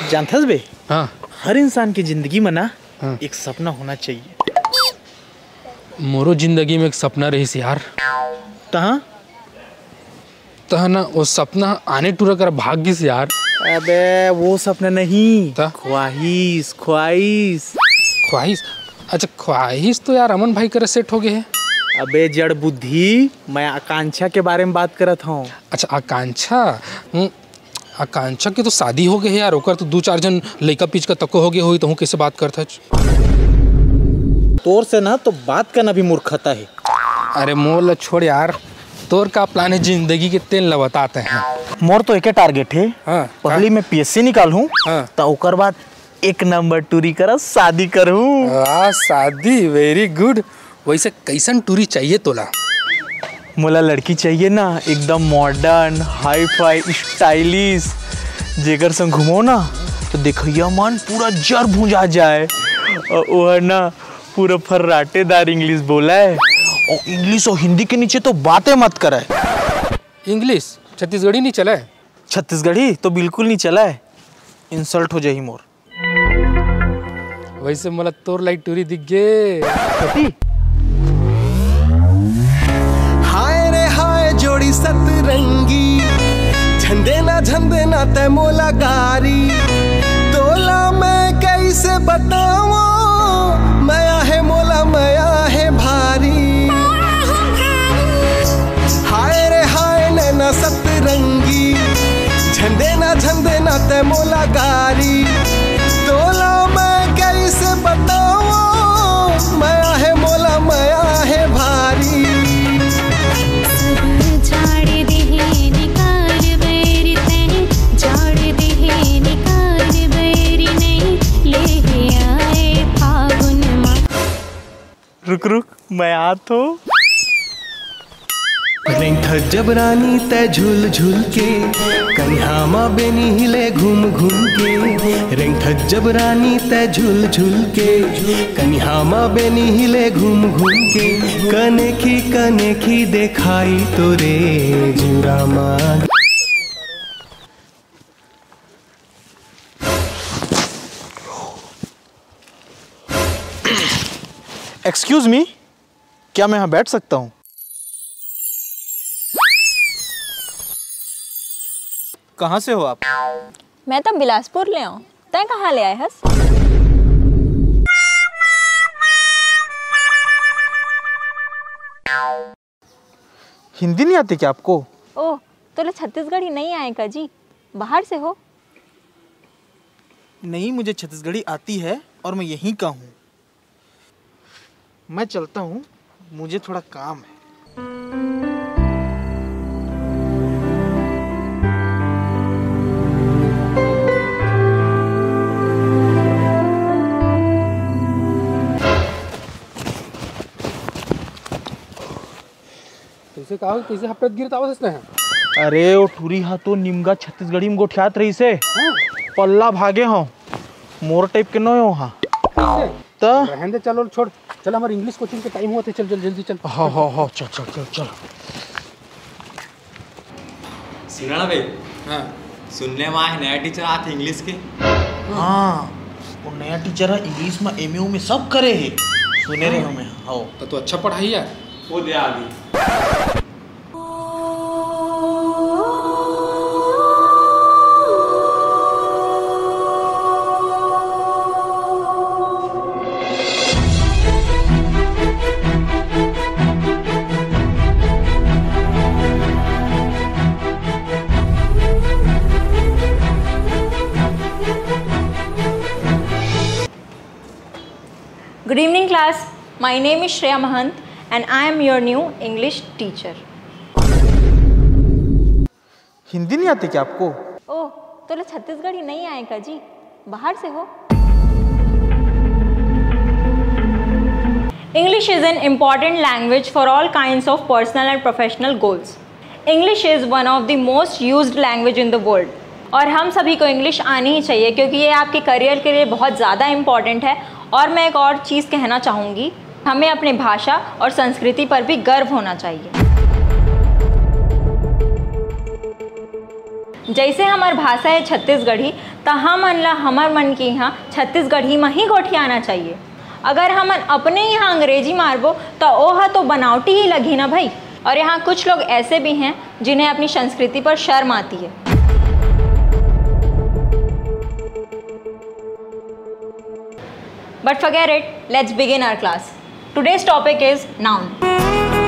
जानथस बे? हाँ। हर इंसान की जिंदगी में ना एक सपना होना चाहिए। मोरो जिंदगी में एक सपना रही यार। तहा ना वो सपना आने टूरा कर भाग्य से यार। अबे वो सपना नहीं, ख्वाहिश ख्वाहिश ख्वाहिश। अच्छा ख्वाहिश तो यार अमन भाई करे सेट हो गए हैं। अबे जड़ बुद्धि, मैं आकांक्षा के बारे में बात करत हूँ। अच्छा आकांक्षा। आकांक्षा की तो शादी हो गई है यार, ओकर तो 2-4 जन लड़का पीछ का तको हो गए हुई, तो हूँ कैसे बात करता है? तोर से ना तो बात करना भी मूर्खता है। अरे मोल छोड़ यार, तोर का प्लान है जिंदगी के तेल ल बताते हैं। मोर तो एक टारगेट है। हाँ, पहली मैं पीएससी निकालूं, हाँ। तो ओकर बाद 1 नंबर टूरी कर शादी करूं। शादी, वेरी गुड। वैसे कैसन टूरी चाहिए तोला? मोला लड़की चाहिए ना एकदम मॉडर्न, हाई फाई, स्टाइलिश, जेकर संग घूमो ना तो देखिया मन पूरा जर भूंजा जाए, और वह ना पूरा फर्राटेदार इंग्लिश बोला है, और इंग्लिश और हिंदी के नीचे तो बातें मत करे। इंग्लिश छत्तीसगढ़ी नहीं चला है? छत्तीसगढ़ी तो बिल्कुल नहीं चला है, इंसल्ट हो जाही मोर। वैसे मला तोर लाइक टूरी दिख गे। हाय रे हाय जोड़ी सतरंगी, झंडे ना तै मोला गारी, तोला मैं कैसे बताऊं, मया है मोला मया है भारी। हाय रे हाय नैना सतरंगी, झंडे ना तै मोला गारी, तोला मैं कैसे बताऊं, मया है मोला मया है भारी। रुक रुक मैं आत हो। रेंठ जबरानी तय झूल झूल के, कन्हामा बेनी हिले घूम घूम के। रेंठ जबरानी तय झूल झूल के, कन्हामा बेनी हिले घूम घूम के। कनेखी देखाई तोरे जुरामा। एक्सक्यूज मी, क्या मैं यहाँ बैठ सकता हूँ? कहाँ से हो आप? मैं तो बिलासपुर ले आऊँ, तय कहाँ ले आए हस? हिंदी नहीं आती क्या आपको? ओह, तो छत्तीसगढ़ी नहीं आएगा जी, बाहर से हो? नहीं, मुझे छत्तीसगढ़ी आती है और मैं यहीं का हूँ। मैं चलता हूँ, मुझे थोड़ा काम है। कैसे कहा कैसे हफ्ते गिरता आवत है? अरे वो ठुरी हाथों निमगा छत्तीसगढ़ी में गोठियात रही से पल्ला भागे हो, मोर टाइप के नो हो। हाँ तो रहने दे, चलो छोड़, चल हमारे इंग्लिश कोचिंग के टाइम हुआ थे, चल जल्दी चल। हाँ चल। सुना ना भाई? हाँ सुनने में आए नया टीचर आते इंग्लिश के। हाँ, वो नया टीचर है इंग्लिश में, एमयू में सब करे है, सुने रहे हो मैं। हाँ तो अच्छा पढ़ाई यार। वो दे आगे। Good evening class, my name is Shreya Mahant and I am your new English teacher. Hindi नहीं आती क्या आपको? ओह, तो छत्तीसगढ़ी नहीं आएगा जी, बाहर से हो? English is an important language for all kinds of personal and professional goals. English is one of the most used language in the world. और हम सभी को इंग्लिश आनी ही चाहिए क्योंकि ये आपके करियर के लिए बहुत ज़्यादा इम्पॉर्टेंट है। और मैं एक और चीज़ कहना चाहूँगी, हमें अपने भाषा और संस्कृति पर भी गर्व होना चाहिए। जैसे हमारी भाषा है छत्तीसगढ़ी, तो हमन ला हमर मन के यहाँ छत्तीसगढ़ी में ही गोठियाना चाहिए। अगर हमन अपने यहाँ अंग्रेजी मारबो तो ओह तो बनावटी ही लगी ना भाई। और यहाँ कुछ लोग ऐसे भी हैं जिन्हें अपनी संस्कृति पर शर्म आती है। But forget it, let's begin our class. Today's topic is noun.